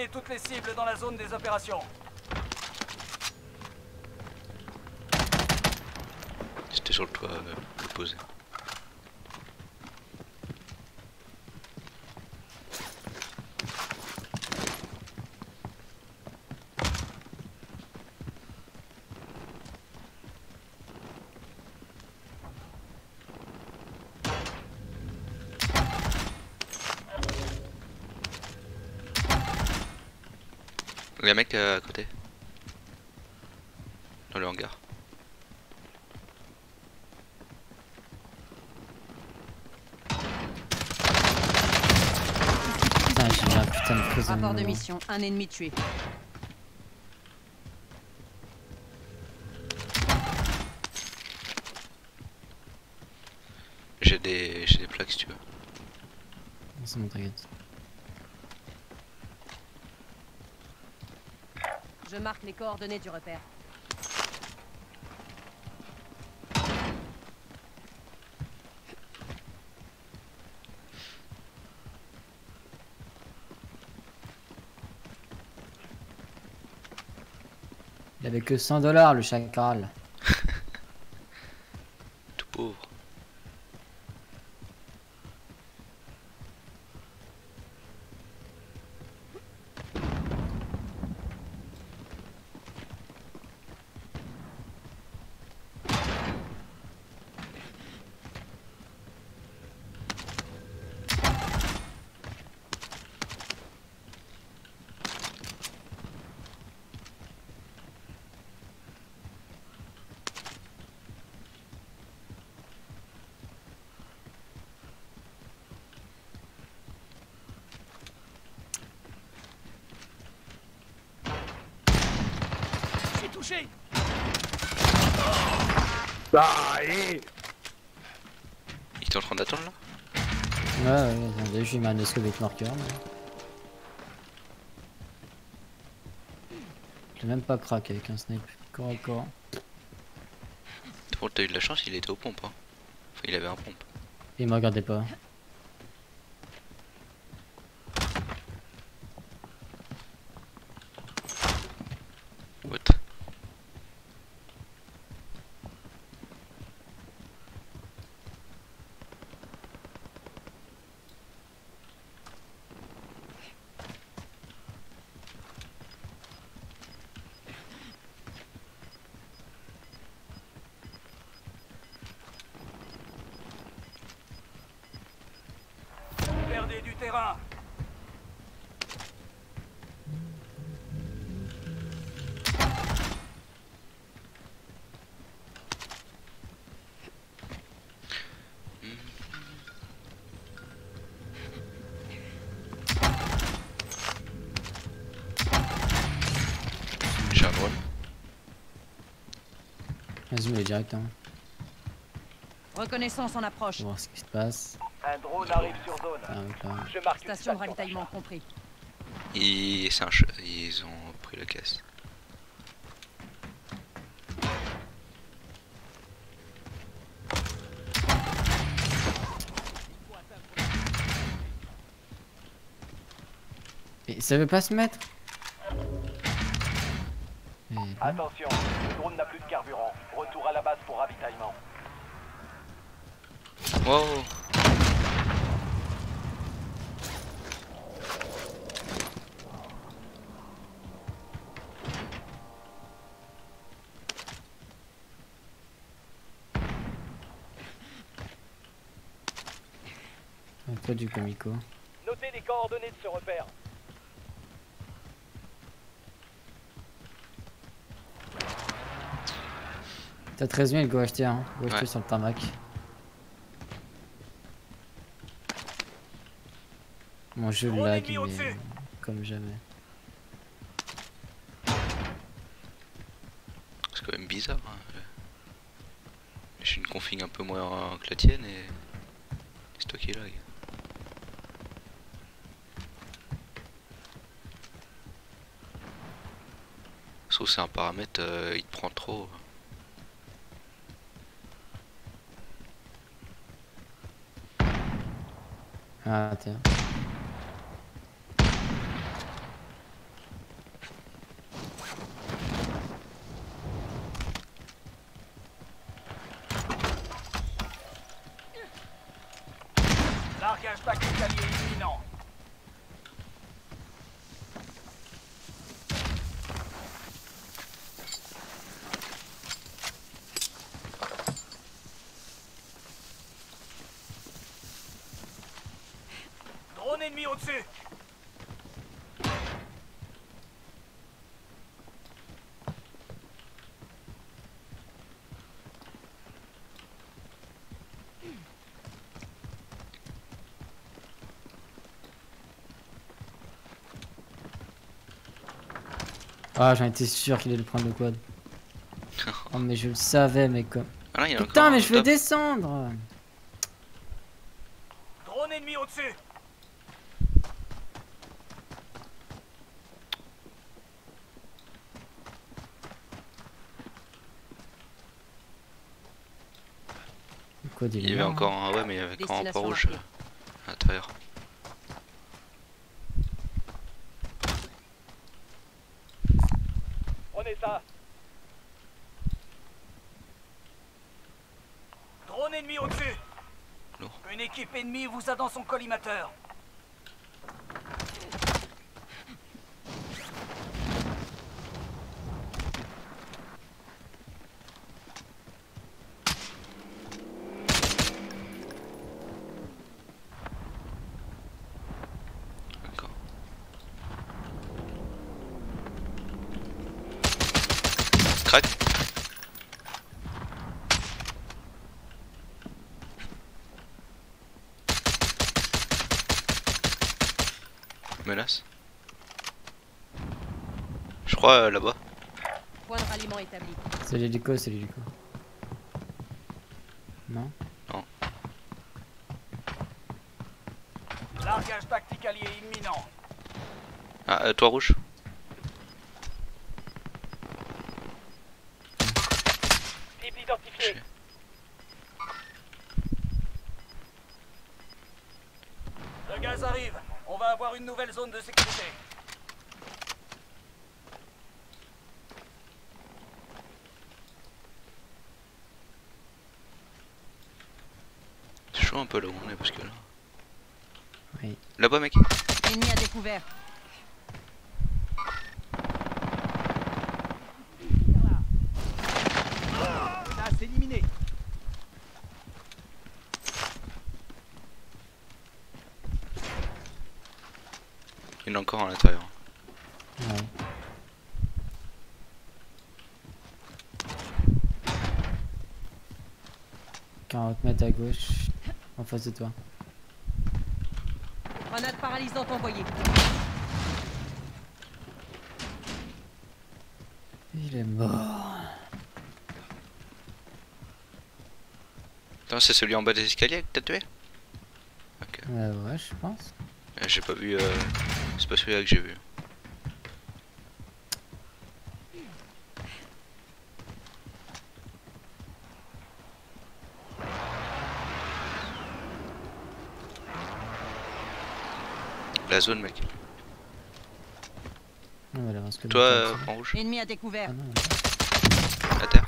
Éliminez toutes les cibles dans la zone des opérations. C'était sur le toit opposé. Il y a un mec à côté. Dans le hangar. Putain, j'ai mis un putain de prise Rapport de mission, un ennemi tué. J'ai des plaques si tu veux. C'est bon, t'inquiète. Je marque les coordonnées du repère. Il avait que 100 $ le chacal. Tout pauvre. Touché. Ah, allez. Il était en train d'attendre là? Ouais, attendez, j'ai mis un escape avec marqueur. Mais... je l'ai même pas craqué avec un snipe. Corps à corps. Pour t'as eu de la chance, il était aux pompes. Hein. Enfin, il avait un pompe. Il me regardait pas. What? Perdez du terrain. J'ai un drone. Vas-y, mais direct. Hein. Reconnaissance en approche. On va voir ce qui se passe. Un drone arrive sur zone. Ah, donc là. Je marque une Station de ravitaillement compris. Ils ont pris la caisse. Et ça veut pas se mettre. Et... Attention, le drone n'a plus de carburant. Retour à la base pour ravitaillement. Wow! Toi du comico. Notez les coordonnées de ce repère. T'as 13 000, go acheter hein. Go acheter Ouais. sur le tarmac. Mon jeu Drone lag ennemi mais au-dessus. comme jamais. C'est quand même bizarre. Hein. J'ai une config un peu moins que la tienne et c'est toi qui lag. Sauf c'est un paramètre, il te prend trop. Ah tiens. Largage tactique allié imminent. Drone ennemi au-dessus. Ah, j'en étais sûr qu'il allait prendre le quad. Oh, mais je le savais, mec. Ah là, il y en a Putain, encore mais un je au veux top. descendre. Drone ennemi au-dessus. Le quad, Il y est avait là, encore un, ouais, mais il y avait encore un point Destination rouge marquée. à l'intérieur. Prenez ça. Drone ennemi au-dessus. Lourd. Une équipe ennemie vous a dans son collimateur. D'accord. Crac. Menace. Je crois là-bas. Point de ralliement établi. C'est l'hélico, c'est l'hélico. Non? Largage tactique allié imminent. Ah, toit rouge. Cible identifié. Le gaz arrive. On va avoir une nouvelle zone de sécurité. C'est chaud un peu là où on est parce que là. Oui. Là-bas, mec. Ennemi à découvert. Ça, c'est éliminé. Il y en a encore à l'intérieur. Ouais. 40 mètres à gauche, en face de toi. Grenade paralysante envoyée. Il est mort. Attends, c'est celui en bas des escaliers que t'as tué? Ok. Ouais, je pense. J'ai pas vu. C'est pas celui-là que j'ai vu. La zone, mec. On va l'avance que Toi, le temps, en rouge, Ennemi à découvert. ah non, à terre.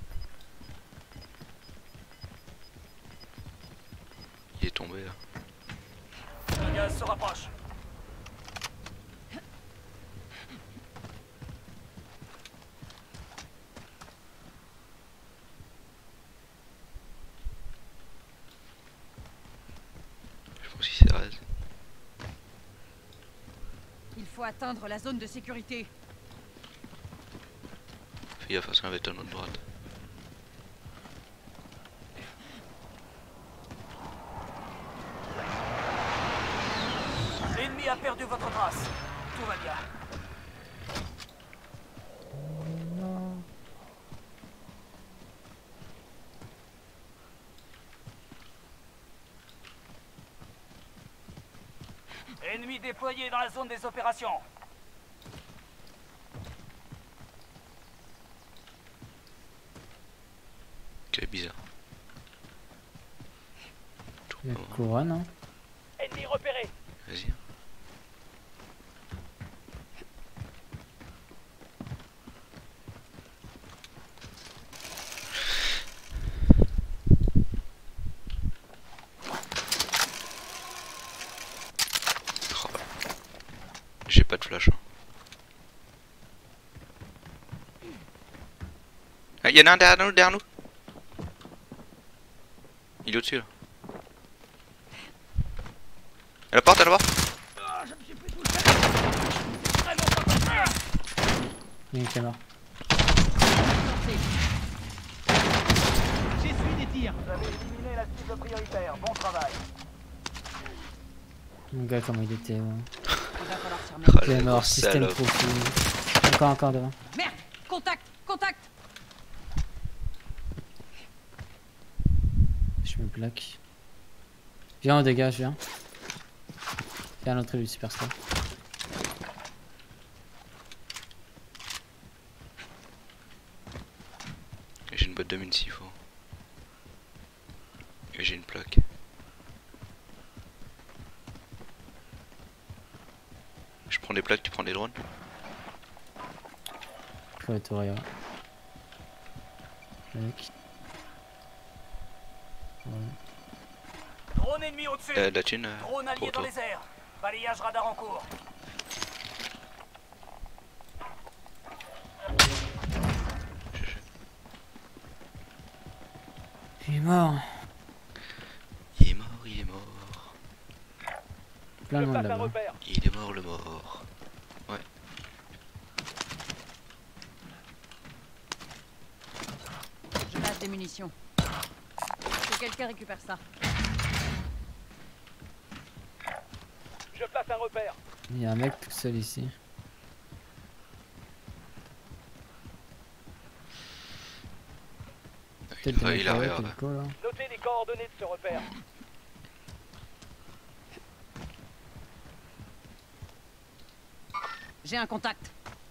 Il est tombé là. Le gaz se rapproche. Je pense qu'il s'est rasé. Il faut atteindre la zone de sécurité. Fais gaffe, ça va être à notre droite. L'ennemi a perdu votre trace. Tout va bien. Ennemi déployé dans la zone des opérations. Ok, bizarre. il y a couronne, hein. Ennemi repéré. Vas-y. Ah, y'en a un derrière nous, derrière nous. Il est au-dessus là. À la porte, à la porte. Il y a un qui est mort. J'essuie des tirs. Vous avez éliminé la cible prioritaire. Bon travail. Mon gars, comment il était. Ouais. Il va falloir s'y Oh, remettre. Il est le mort, gros système salope. profil. Encore devant. Merde! Contact! Contact! Je me bloque. Viens, on dégage, viens. Viens à l'entrée du superstar. J'ai une boîte de mine s'il faut. Et j'ai une plaque. Je prends des plaques, tu prends des drones. Pretoria. Mec. Ouais. Drone ennemi au-dessus. De la thune Drone allié pour dans toi. les airs. Balayage radar en cours. Il est mort. Il est mort, il est mort. Plein de Je monde place un là-bas. repère. Il est mort le mort. Ouais. Je lâche des munitions. Que quelqu'un récupère ça. Je place un repère. Il y a un mec tout seul ici. Peut-être des mecs Il là-haut, arrive. quelque part, là. Notez les coordonnées de ce repère. J'ai un contact.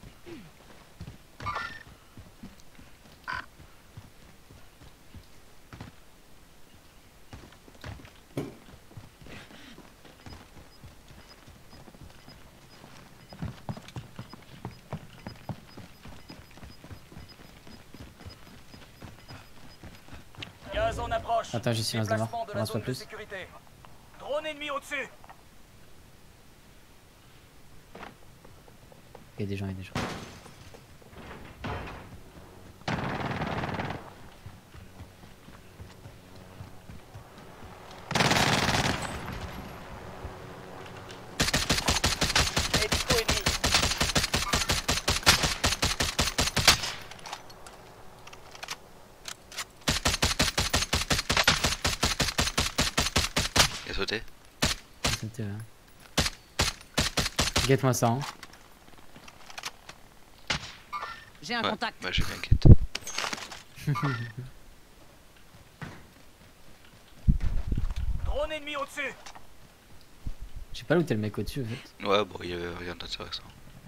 Gaz en approche. Attends, j'ai silence de mort. Déplacement de la Avance pas zone de plus. sécurité. Drone ennemi au-dessus. Il y a des gens, il y a des gens. Hélico ennemi. Il a sauté. C'était là. Guette-moi ça, hein. J'ai un Ouais, contact. bah j'ai bien quête. Drone ennemi au-dessus. Je sais pas où t'es le mec au-dessus en fait. Ouais, bon, il y avait rien d'intéressant.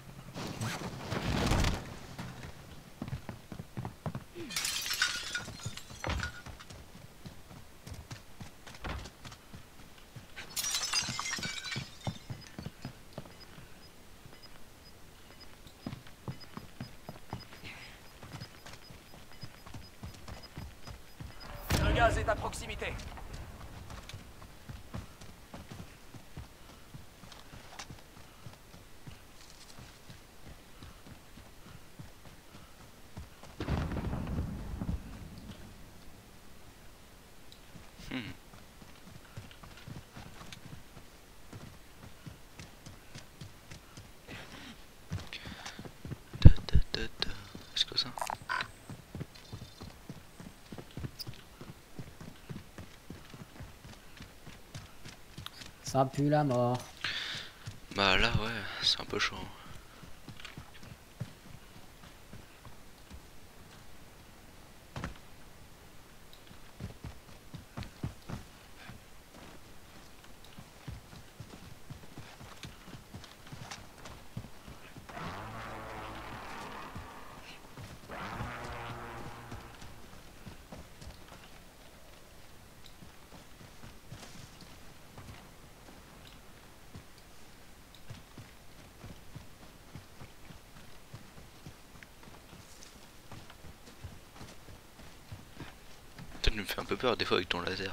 Le gaz est à proximité. Hmm. Est-ce que ça? Ça pue la mort. Bah là, ouais, c'est un peu chaud. Tu me fais un peu peur des fois avec ton laser.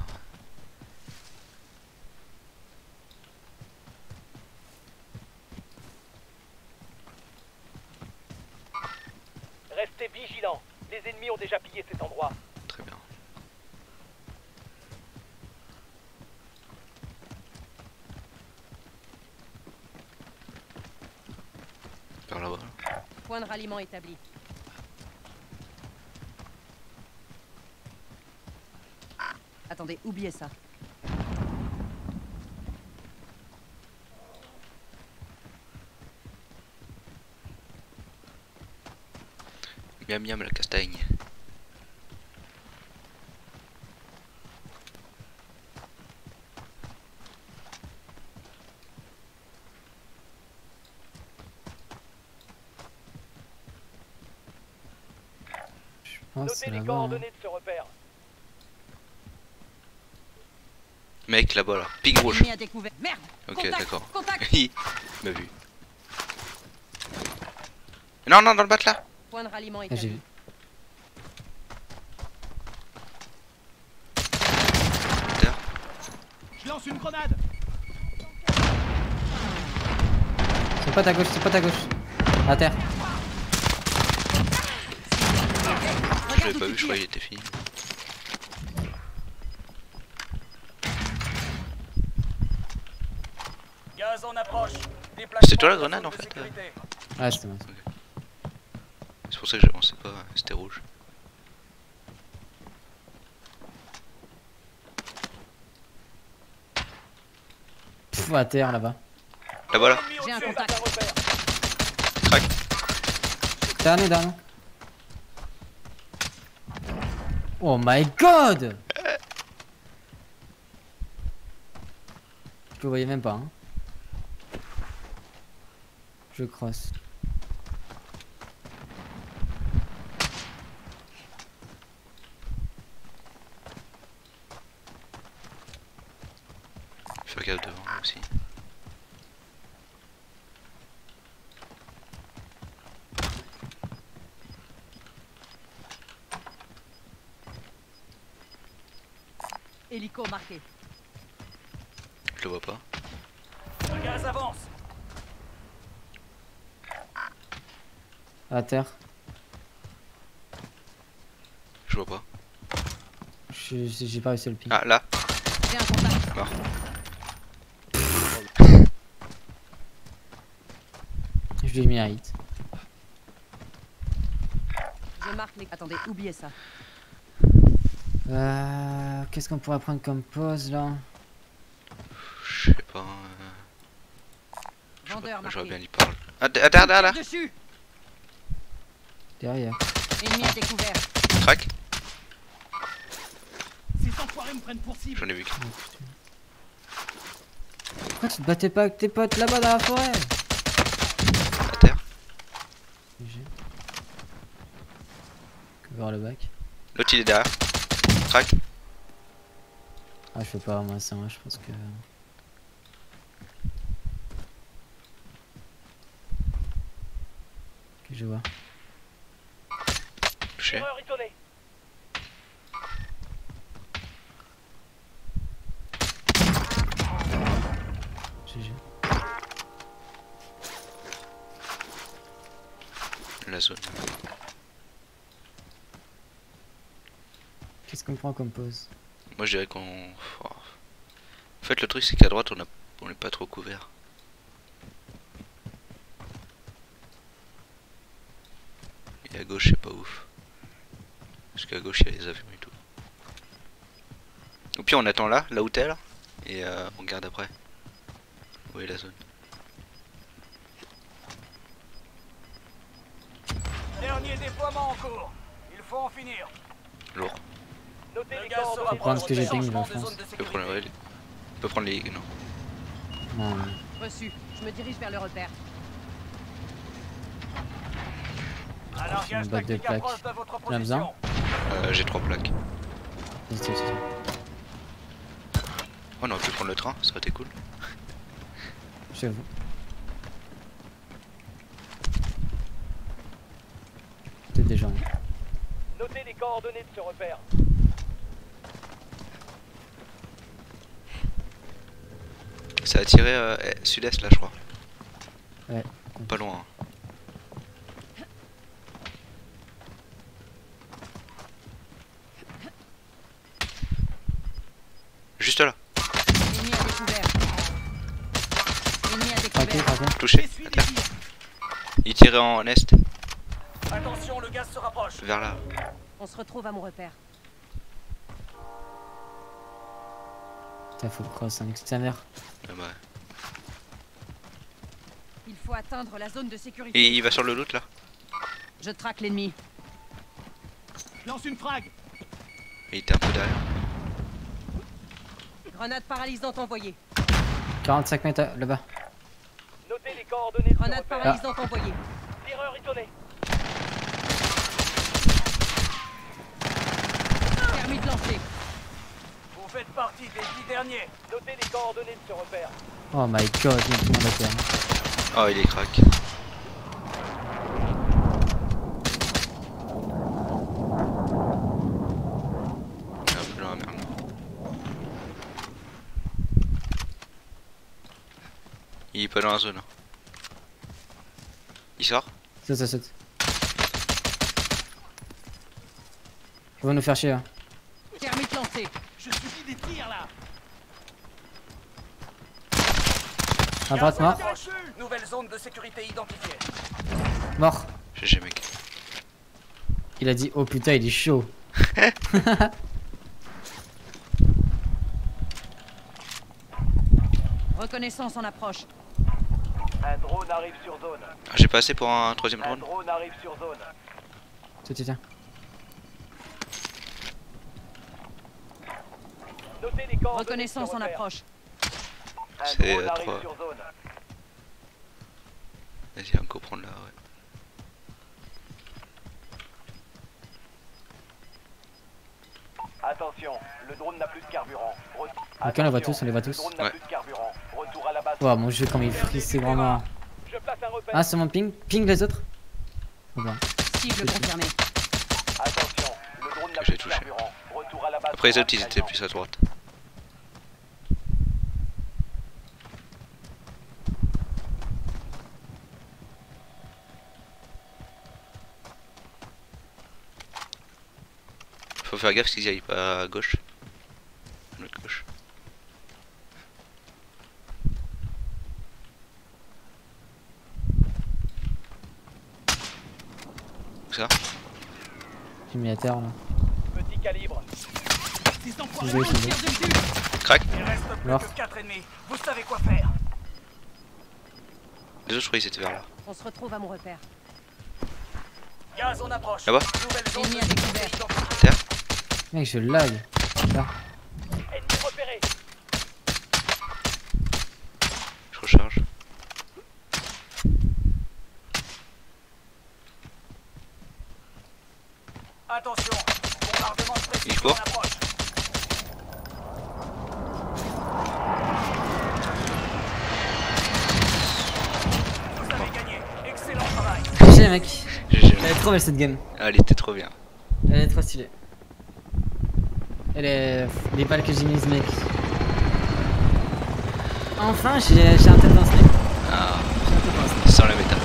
Restez vigilants. Les ennemis ont déjà pillé cet endroit. Très bien. Par là-bas. Là. Point de ralliement établi. Attendez, oubliez ça. Miam miam la castagne. Je pense que c'est Notez les là-bas. Hein. coordonnées de ce repère. Mec là-bas là, ping rouge. Ennemi à découvert. Merde. Ok Contact, d'accord. Contact. Il m'a vu. Non non dans le bat là. Point de ralliement Ah, j'ai établi. vu. Terre. Je lance une grenade. C'est pas ta gauche, c'est pas ta gauche. À terre. Je l'avais pas vu, je croyais qu'il était fini. Gaz en approche. C'était toi la grenade en fait. Ah, c'était moi. C'est pour ça que j'avançais pas, c'était rouge. Pff, à terre là-bas. Là-bas là. J'ai un contact. Crac. Dernier, dernier. Oh my god! Je le voyais même pas. Hein. Je crosse. Fais gaffe devant aussi. Hélico marqué. Je le vois pas. Le gaz avance. À terre. Je vois pas. J'ai pas réussi à le piquer. Ah là. J'ai un contact. Mort. Je lui ai mis un hit. Je marque les. Attendez, oubliez ça. Qu'est-ce qu'on pourrait prendre comme pause là? Je sais pas. Vendeur J'aurais bien marqué. dit parle. Ah derrière là. Dessus. Derrière. Ennemi à découvert. Crac. Ces enfoirés me prennent pour cible. J'en ai vu qu'un. Pourquoi tu te battais pas avec tes potes là-bas dans la forêt? À terre. GG. Cover le bac. L'autre il est derrière. Crac. Ah, je fais pas moi ça, moi je pense que. Ok, je vois. Touché. Tireur isolé. GG. La zone. Qu'est-ce qu'on prend comme pause? Moi je dirais qu'on. Oh. En fait le truc c'est qu'à droite on est pas trop couvert. Et à gauche c'est pas ouf. Parce qu'à gauche il y a les avions et tout. Ou puis on attend là où t'es là. Et on regarde après. Où est la zone? Dernier déploiement en cours. Il faut en finir. Lourd. Notez Le les gaz se coordonnées. prendre ce que j'ai ping, Changement je de pense. zone de On peut prendre, sécurité. on peut prendre les. Non. Non, Reçu. Je me dirige vers le repère. Un une largage boîte de tactique plaques. approche de votre T'en as besoin? position. J'ai 3 plaques. vas-y, vas-y. Oh non, on peut prendre le train, ça aurait été cool. J'avoue. Peut-être des gens. Notez les coordonnées de ce repère. Ça a tiré sud-est là je crois. Ouais. Pas loin. Hein. Juste là. Ennemi à découvert. Ennemi à Craqué, découvert. craqué. Touché. Essuie À des terre. tirs. Il tirait en est. Attention, le gaz se rapproche. Vers là. On se retrouve à mon repère. Putain, faut cross, un extérieur. Ah bah. Il faut atteindre la zone de sécurité. Et il va sur le loot là. Je traque l'ennemi. Je lance une frag. Il était un peu derrière. Grenade paralysante envoyée. 45 mètres là-bas. Notez les coordonnées de ce Grenade repère. paralysante envoyée. Tireur isolé. Permis de lancer. Vous faites partie des 10 derniers. Notez les coordonnées de ce repère. Oh my god, il y a tout le monde à terre. Oh, il est crack. Il est un peu dans la merde. Il est pas dans la zone. Hein. Il sort. Saute, saute, saute. Il va nous faire chier hein. Permis de lancer. Je subis des tirs là. À droite, mort. Nouvelle zone de sécurité identifiée. Mort. GG mec. Il a dit oh putain, il est chaud. Reconnaissance en approche. Un drone arrive sur zone. Ah, j'ai pas assez pour un troisième Un drone. drone arrive sur zone. Tiens. Notez les coordonnées. Reconnaissance de ce en repère. approche. Un C'est, drone arrive 3. sur zone. Vas-y, on peut prendre là, ouais. Attention, le drone n'a plus de carburant. Ok, on les voit tous, on les voit Le tous. drone n'a Ouais. plus de carburant. Retour à la base. Wow, mon jeu, comme il frise, c'est vraiment. Je place un repère. Ah, c'est mon ping. Ping les autres. Oh, bah. Cible confirmée. Attention, le drone n'a Que j'ai plus de touché. carburant. Retour à la base. Après les pour autres, ils étaient ravitaillement. plus à droite. Faut faire gaffe qu'ils y aillent pas à gauche. À l'autre gauche. Où ça? J'ai mis à terre là. Petit calibre. Ces enfoirés. Désolé, je suis Tire désolé. dessus. Crac. Il reste plus Mort. que 4 ennemis. Vous savez quoi faire. Les autres, je crois qu'ils étaient vers là. On se retrouve à mon repère. Gaz en approche. Là-bas. Nouvelle zone Ennemi de à sécurité découvert. identifiée. Terre. Mec, je lag. Là. Ennemi repéré. Je recharge. Attention, bombardement de précision Il court. en approche. Vous avez gagné. Excellent travail. GG, mec. GG. Elle est trop belle cette game. Ah, elle était trop bien. Elle est trop stylée. Elle est. Les balles que j'ai mises, mec. Enfin, j'ai un tête dans ce mec. Ah, J'ai un tête dans ce mec. sans la méta.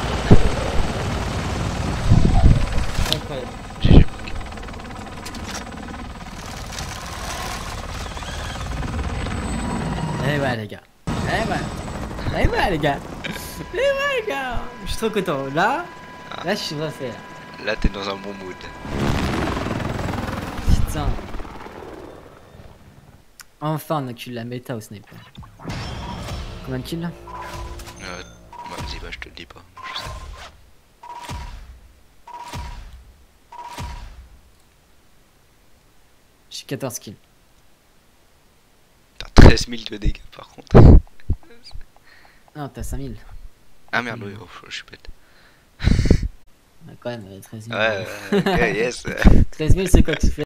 Incroyable. GG mec. Eh ouais, les gars. Eh ouais. Eh ouais, les gars. Eh ouais, les gars. Je suis trop content. Là, je suis refait. Là. Là, t'es dans un bon mood. Putain. Enfin, on a kill la méta au sniper. Combien de kills là? Bah, vas-y, bah, je te le dis pas. Je sais. J'ai 14 kills. T'as 13 000 de dégâts par contre. Non, t'as 5000. Ah merde, oui, oh, je suis bête. Quand même, 13 000. Ouais, ok, yes. 13 000, c'est quoi que tu fais?